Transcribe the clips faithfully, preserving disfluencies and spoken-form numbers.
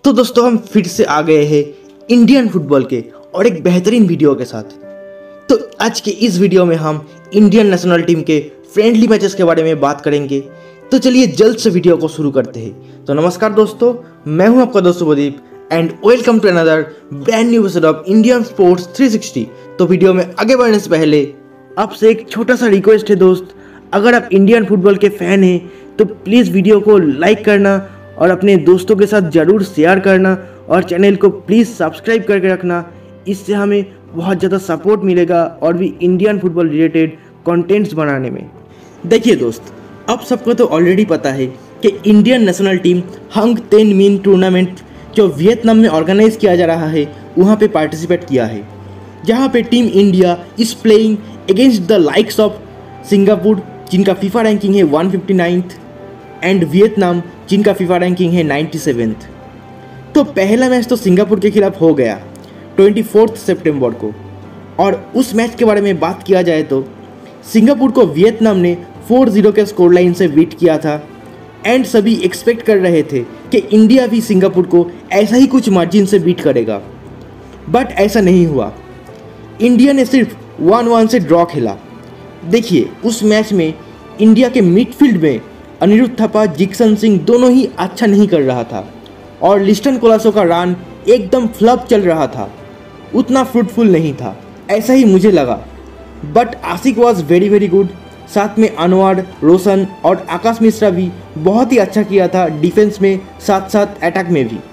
तो दोस्तों हम फिर से आ गए हैं इंडियन फुटबॉल के और एक बेहतरीन वीडियो के साथ। तो आज के इस वीडियो में हम इंडियन नेशनल टीम के फ्रेंडली मैचेस के बारे में बात करेंगे। तो चलिए जल्द से वीडियो को शुरू करते हैं। तो नमस्कार दोस्तों, मैं हूं आपका दोस्त Shubhdeep and welcome to another brand new episode of Indian sports three sixty. तो वीडियो में आगे बढ़ने से पहले आपसे एक छोटा सा रिक्वेस्ट है दोस्त, अगर आप इंडियन फुटबॉल के फैन हैं तो प्लीज़ वीडियो को लाइक करना और अपने दोस्तों के साथ ज़रूर शेयर करना और चैनल को प्लीज़ सब्सक्राइब करके रखना। इससे हमें बहुत ज़्यादा सपोर्ट मिलेगा और भी इंडियन फुटबॉल रिलेटेड कंटेंट्स बनाने में। देखिए दोस्त, अब सबको तो ऑलरेडी पता है कि Indian national team Hung Thinh tournament जो वियतनाम में ऑर्गेनाइज किया जा रहा है वहाँ पे पार्टिसिपेट किया है, जहाँ पे team India is playing against the likes of Singapore जिनका फीफा रैंकिंग है one fifty ninth and Vietnam जिनका फीफा रैंकिंग है नाइन्टी सेवेंथ। तो पहला मैच तो सिंगापुर के खिलाफ हो गया ट्वेंटी फोर्थ सितंबर को, और उस मैच के बारे में बात किया जाए तो सिंगापुर को वियतनाम ने फोर ज़ीरो के स्कोर लाइन से बीट किया था एंड सभी एक्सपेक्ट कर रहे थे कि इंडिया भी सिंगापुर को ऐसा ही कुछ मार्जिन से बीट करेगा, बट ऐसा नहीं हुआ। इंडिया ने सिर्फ वन वन से ड्रॉ खेला। देखिए उस मैच में इंडिया के मिडफील्ड में अनिरुद्ध थापा, जिक्सन सिंह दोनों ही अच्छा नहीं कर रहा था और लिस्टन कोलासो का रन एकदम फ्लॉप चल रहा था, उतना फ्रूटफुल नहीं था, ऐसा ही मुझे लगा। But Ashique was very very good, साथ में अनवर, रोशन और आकाश मिश्रा भी बहुत ही अच्छा किया था डिफेंस में, साथ साथ अटैक में भी,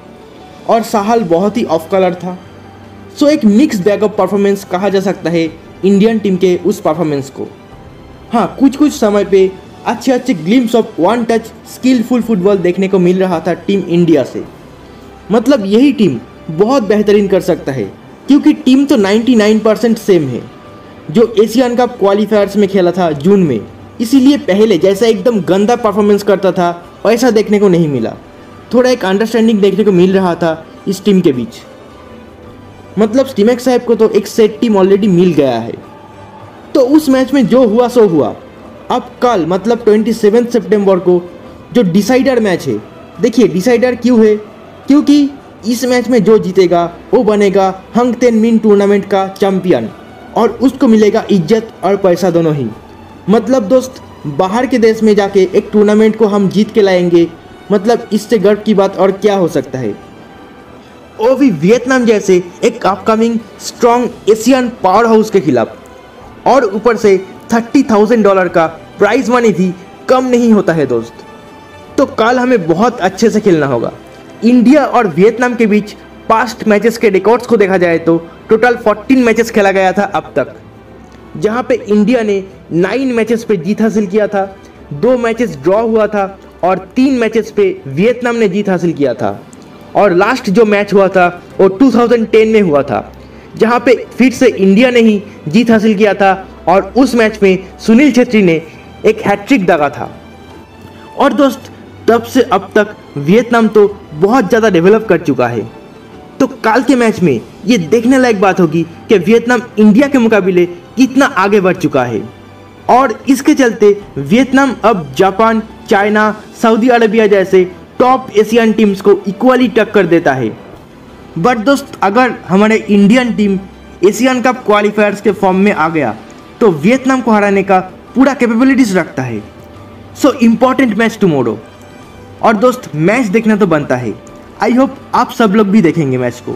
और साहल बहुत ही ऑफ कलर था। सो एक मिक्स बैग ऑफ परफॉर्मेंस कहा जा सकता है इंडियन टीम के उस परफॉर्मेंस को। हाँ, कुछ कुछ समय पे अच्छे अच्छे glimpse of one touch skilful football देखने को मिल रहा था टीम इंडिया से। मतलब यही टीम बहुत बेहतरीन कर सकता है, क्योंकि टीम तो निन्यानवे परसेंट सेम है जो एशियन कप क्वालिफायर्स में खेला था जून में, इसीलिए पहले जैसा एकदम गंदा परफॉर्मेंस करता था वैसा देखने को नहीं मिला। थोड़ा एक अंडरस्टैंडिंग देखने को मिल रहा था इस टीम के बीच। मतलब स्टीमेक साहब को तो एक सेट टीम ऑलरेडी मिल गया है। तो उस मैच में जो हुआ सो हुआ। अब कल मतलब ट्वेंटी सेवेंथ सितंबर को जो डिसाइडर मैच है, देखिए डिसाइडर क्यों है, क्योंकि इस मैच में जो जीतेगा वो बनेगा हंग टेन मीन टूर्नामेंट का चैंपियन और उसको मिलेगा इज्जत और पैसा दोनों ही। मतलब दोस्त, बाहर के देश में जाके एक टूर्नामेंट को हम जीत के लाएंगे, मतलब इससे गर्व की बात और क्या हो सकता है। वो भी वियतनाम जैसे एक upcoming strong Asian power house के खिलाफ, और ऊपर से थर्टी थाउजेंड डॉलर का प्राइज मनी भी कम नहीं होता है दोस्त। तो कल हमें बहुत अच्छे से खेलना होगा। इंडिया और वियतनाम के बीच पास्ट मैचेस के रिकॉर्ड्स को देखा जाए तो टोटल फोर्टीन मैचेस खेला गया था अब तक, जहां पे इंडिया ने नाइन मैचेस पे जीत हासिल किया था, दो मैचेस ड्रॉ हुआ था और तीन मैचेस पे वियतनाम ने जीत हासिल किया था। और लास्ट जो मैच हुआ था वो टू थाउजेंड टेन में हुआ था, जहां पे फिर से इंडिया ने ही जीत हासिल किया था और उस मैच में सुनील छेत्री ने एक हैट्रिक दागा था। और दोस्त, तब से अब तक वियतनाम तो बहुत ज़्यादा डेवलप कर चुका है। तो कल के मैच में ये देखने लायक बात होगी कि वियतनाम इंडिया के मुकाबले कितना आगे बढ़ चुका है, और इसके चलते वियतनाम अब जापान, चाइना, सऊदी अरेबिया जैसे टॉप एशियन टीम्स को इक्वली टक्कर देता है। बट दोस्त, अगर हमारे Indian team Asian cup qualifiers के फॉर्म में आ गया तो वियतनाम को हराने का पूरा कैपेबिलिटीज रखता है। सो इम्पॉर्टेंट मैच टुमारो, और दोस्त मैच देखना तो बनता है। आई होप आप सब लोग भी देखेंगे मैच को।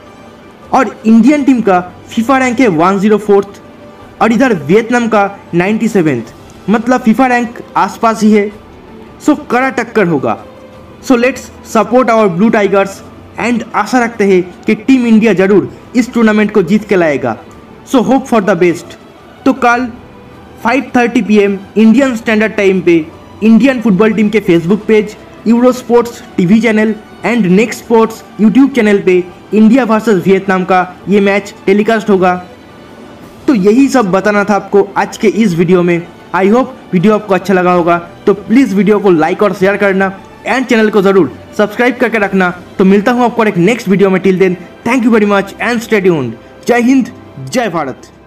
और इंडियन टीम का फीफा रैंक है वन ज़ीरो फोर्थ और इधर वियतनाम का नाइन्टी सेवेंथ, मतलब फीफा रैंक आसपास ही है। सो कड़ा टक्कर होगा। So let's support our blue tigers and आशा रखते हैं कि टीम इंडिया जरूर इस टूर्नामेंट को जीत के लाएगा। So hope for the best. तो कल five thirty p m Indian standard time पे इंडियन फुटबॉल टीम के Facebook page, Euro sports TV channel and next sports YouTube channel पे इंडिया वर्सेस वियतनाम का ये मैच टेलीकास्ट होगा। तो यही सब बताना था आपको आज के इस वीडियो में। आई होप वीडियो आपको अच्छा लगा होगा, तो प्लीज़ वीडियो को लाइक और शेयर करना एंड चैनल को ज़रूर सब्सक्राइब करके रखना। तो मिलता हूँ आपको एक नेक्स्ट वीडियो में। Till then, thank you very much and stay tuned. जय हिंद, जय भारत।